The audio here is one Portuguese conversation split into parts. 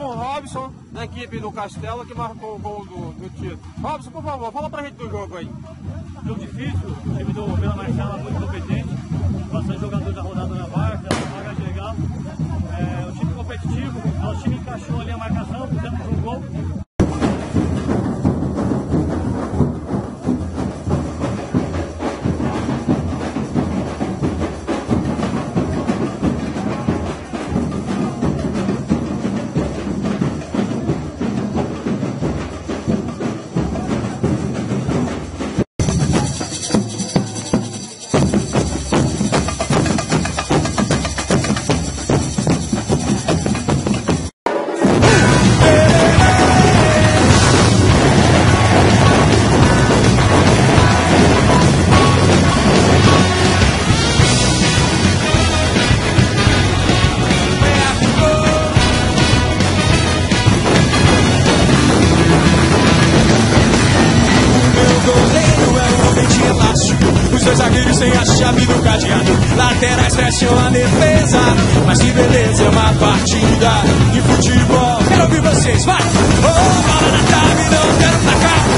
o Robson, da equipe do Castelo, que marcou o gol do título. Robson, por favor, fala pra gente do jogo aí. Jogo difícil, o time do Vila Marcela muito competente, bastante jogadores da rodada na Várzea, uma vaga legal. O time competitivo, o time encaixou ali a marcação, fizemos um gol. Zagueiros sem a chave do cadeado, laterais fecham a defesa. Mas que beleza é uma partida de futebol. Quero ouvir vocês, vai! Bola na trave, não quero placar.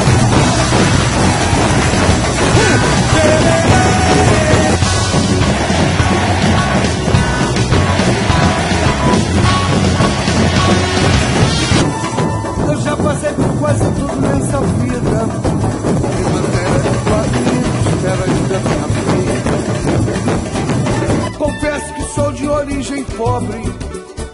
Eu já passei por quase tudo nessa vida. Confesso que sou de origem pobre,